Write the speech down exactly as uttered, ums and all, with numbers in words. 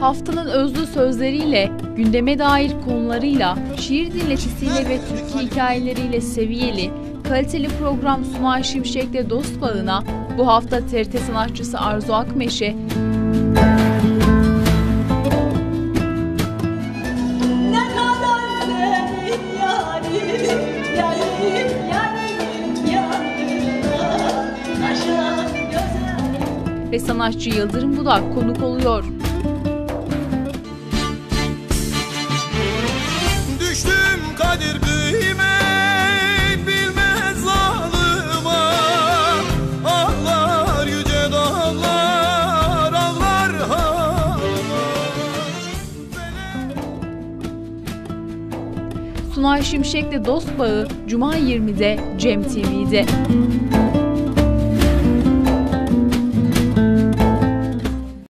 haftanın özlü sözleriyle, gündeme dair konularıyla, şiir dinletisiyle ve Türkiye hikayeleriyle seviyeli, kaliteli program Sunay Şimşek'le Dost Bağı'na bu hafta T R T sanatçısı Arzu Akmeşe, ve sanatçı Yıldırım Budak konuk oluyor. Düştüm kadir kıymet bilmez zalıma, ağlar yüce dağlar, ağlar halıma. Sunay Şimşek'le Dost Bağı Cuma yirmide Cem T V'de.